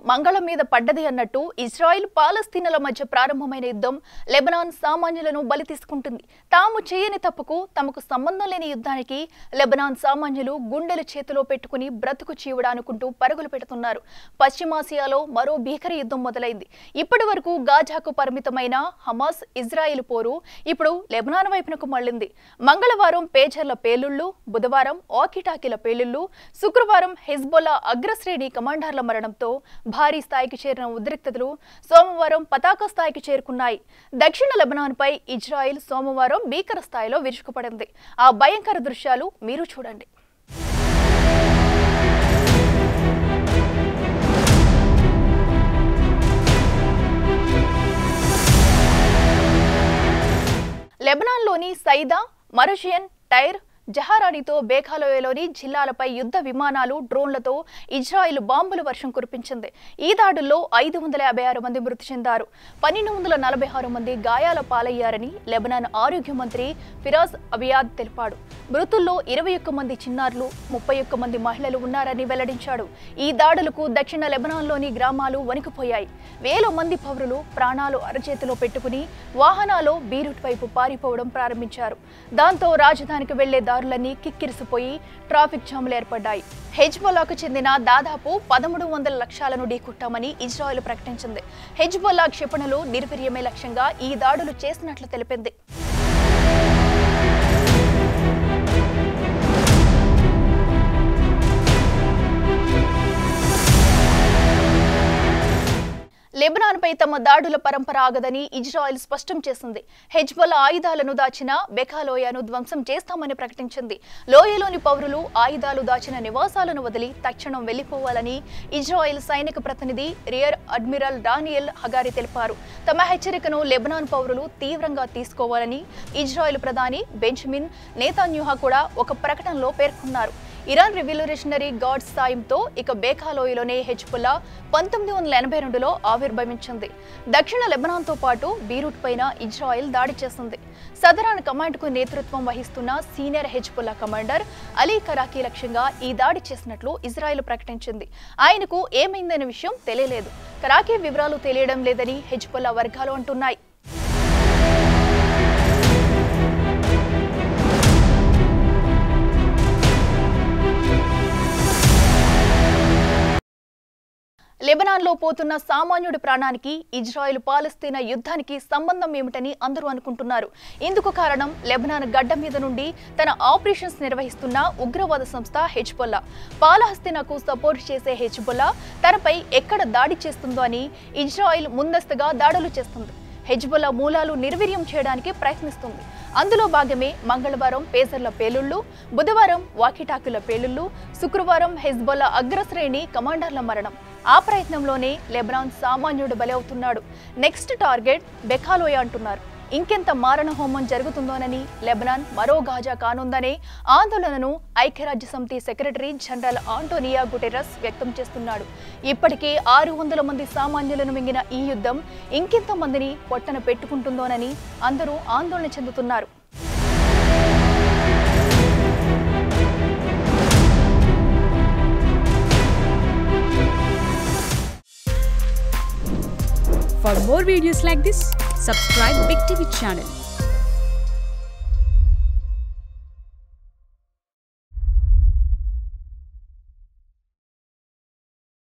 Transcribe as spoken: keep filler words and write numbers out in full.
మంగళం మీద పడ్డది అన్నట్టు ఇజ్రాయెల్ పాలస్తీనాల మధ్య ప్రారంభమైన యుద్ధం లెబనాన్ సామాన్యులను బలి తీసుకుంటుంది. తాము చేయని తప్పుకు తమకు సంబంధం లేని యుద్ధానికి లెబనాన్ సామాన్యులు గుండెలు చేతిలో పెట్టుకుని బ్రతుకు చీవుడా అనుకుంటూ పరుగులు పెడుతున్నారు. పశ్చిమాసియాలో మరో భీకర యుద్ధం మొదలైంది. ఇప్పటి వరకు గాజాకు పరిమితమైన హమాస్ ఇజ్రాయెల్ పోరు ఇప్పుడు లెబనాన్ వైపునకు మళ్లింది. మంగళవారం పేజర్ల పేలుళ్లు, బుధవారం వాకీటాకీల పేలుళ్లు, శుక్రవారం హెజ్బొల్లా అగ్రశ్రేణి కమాండర్ల మరణంతో భారీ స్థాయికి చేరిన ఉద్రిక్తతలు సోమవారం పతాక స్థాయికి చేరుకున్నాయి. దక్షిణ లెబనాన్పై ఇజ్రాయెల్ సోమవారం భీకర స్థాయిలో విరుచుకుపడింది. ఆ భయంకర దృశ్యాలు మీరు చూడండి. లెబనాన్లోని సైదా, మరషియన్, టైర్, జహారానితో బేఖాలోయలోని జిల్లాలపై యుద్ధ విమానాలు, డ్రోన్లతో ఇజ్రాయెల్ బాంబుల వర్షం కురిపించింది. ఈ దాడుల్లో ఐదు వందల యాభై ఆరు మంది మృతి చెందారు. పన్నెండు వందల నలభై ఆరు మంది గాయాల పాలయ్యారని లెబనాన్ ఆరోగ్య మంత్రి ఫిరాజ్ అబియాద్ తెలిపాడు. మృతుల్లో ఇరవై ఒక్క మంది చిన్నారులు, ముప్పై ఒక్క మంది మహిళలు ఉన్నారని వెల్లడించాడు. ఈ దాడులకు దక్షిణ లెబనాన్లోని గ్రామాలు వణికిపోయాయి. వేల మంది పౌరులు ప్రాణాలు అరచేతిలో పెట్టుకుని వాహనాల్లో బీరూట్ వైపు పారిపోవడం ప్రారంభించారు. దాంతో రాజధానికి వెళ్లే దారులన్నీ కిక్కిరిసిపోయి ట్రాఫిక్ జాములు ఏర్పడ్డాయి. హెజ్బొల్లాకు చెందిన దాదాపు పదమూడు వందల లక్ష్యాలను ఢీకొట్టామని ఇజ్రాయెల్ ప్రకటించింది. హెజ్బొల్లా క్షిపణులు నిర్వీర్యమే లక్ష్యంగా ఈ దాడులు చేసినట్లు తెలిపింది. లెబనాన్పై తమ దాడుల పరంపర ఆగదని ఇజ్రాయెల్ స్పష్టం చేసింది. హెజ్బొల్లా ఆయుధాలను దాచిన బెఖాలోయను ధ్వంసం చేస్తామని ప్రకటించింది. లోయలోని పౌరులు ఆయుధాలు దాచిన నివాసాలను వదిలి తక్షణం వెళ్లిపోవాలని ఇజ్రాయెల్ సైనిక ప్రతినిధి రియర్ అడ్మిరల్ డానియల్ హగారి తెలిపారు. తమ హెచ్చరికను లెబనాన్ పౌరులు తీవ్రంగా తీసుకోవాలని ఇజ్రాయెల్ ప్రధాని బెంజమిన్ నెతన్యాహు కూడా ఒక ప్రకటనలో పేర్కొన్నారు. ఇరాన్ రెవల్యూషనరీ గార్డ్స్ సాయంతో ఇక బేఖాలోయలోనే హెజ్బొల్లా పంతొమ్మిది వందల ఎనభై రెండులో ఆవిర్భవించింది. దక్షిణ లెబనాన్తో పాటు బీరూట్ పైన ఇజ్రాయెల్ దాడి చేసింది. సదరాన్ కమాండ్కు నేతృత్వం వహిస్తున్న senior Hezbollah commander Ali Karaki లక్ష్యంగా ఈ దాడి చేసినట్లు ఇజ్రాయెల్ ప్రకటించింది. ఆయనకు ఏమైందనే విషయం తెలియలేదు. కరాకీ వివరాలు తెలియడం లేదని హెజ్బొల్లా వర్గాలు అంటున్నాయి. లెబనాన్లో పోతున్న సామాన్యుడి ప్రాణానికి ఇజ్రాయెల్ పాలస్తీనా యుద్ధానికి సంబంధం ఏమిటని అందరూ అనుకుంటున్నారు. ఇందుకు కారణం లెబనాన్ గడ్డ మీద నుండి తన ఆపరేషన్స్ నిర్వహిస్తున్న ఉగ్రవాద సంస్థ హెజ్బొల్లా. పాలస్తీనాకు సపోర్ట్ చేసే హెజ్బొల్లా తనపై ఎక్కడ దాడి చేస్తుందో అని ఇజ్రాయెల్ ముందస్తుగా దాడులు చేస్తుంది. హెజ్బొల్లా మూలాలు నిర్వీర్యం చేయడానికి ప్రయత్నిస్తుంది. అందులో భాగమే మంగళవారం పేజర్ల పేలుళ్లు, బుధవారం వాకీటాకీల పేలుళ్లు, శుక్రవారం హెజ్బొల్లా అగ్రశ్రేణి కమాండర్ల మరణం. ఆ ప్రయత్నంలోనే లెబనాన్ సామాన్యుడు బలి అవుతున్నాడు. నెక్స్ట్ టార్గెట్ బెఖాలోయ అంటున్నారు. ఇంకెంత మారణ హోమం జరుగుతుందోనని లెబనాన్ మరో గాజా కానుందనే ఆందోళనను ఐక్యరాజ్య సమితి సెక్రటరీ జనరల్ ఆంటోనియో గుటెరస్ వ్యక్తం చేస్తున్నాడు. ఇప్పటికే ఆరు వందల మంది సామాన్యులను మింగిన ఈ యుద్ధం ఇంకెంత మందిని పొట్టన పెట్టుకుంటుందోనని అందరూ ఆందోళన చెందుతున్నారు. For more videos like this, subscribe BigTV channel.